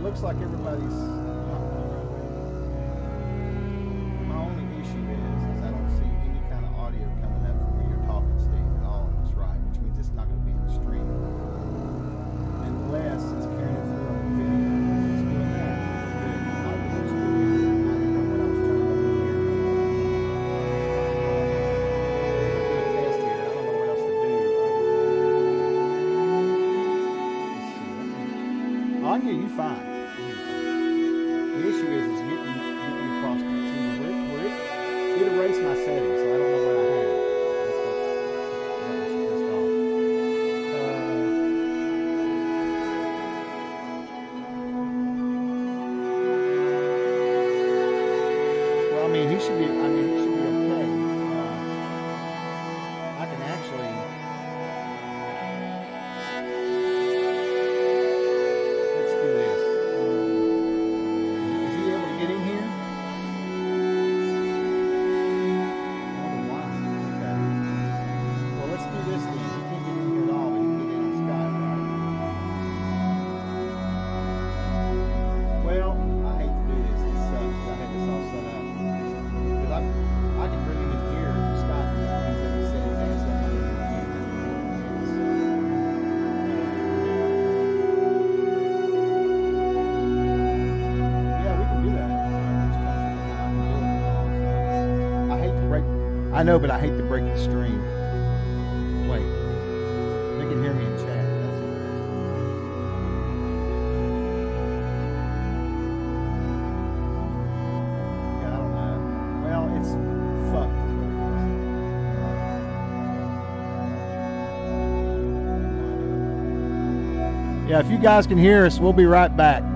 looks like everybody's. My only issue is I don't see any kind of audio coming up from where you're talking, Steve, at all on this ride, which means it's not going to be in the stream. Unless it's carrying it through on the video. It's doing that. Good. I was just doing it. I didn't know what I was turning over here. I'm going to test here. I don't know what else to do. Let's see. I can hear you fine. The issue is getting across the TV. It erased my settings, so I don't know what I had. That's what was pissed off. Well, I mean, he should be okay. I can actually. Let's do this. Is he able to get in here? Let's do this then. He can't get in here at all, but he can get in on Skype, right? Well, I hate to do this. It sucks. I had this all set up. Because I can bring him in here through Skype and he can set his ass up and get in here. Yeah, we can do that. I hate to break. I know, but I hate to break the stream. Wait, they can hear me in chat. That's it. Yeah, I don't know. Well, it's fucked. Yeah, if you guys can hear us, we'll be right back.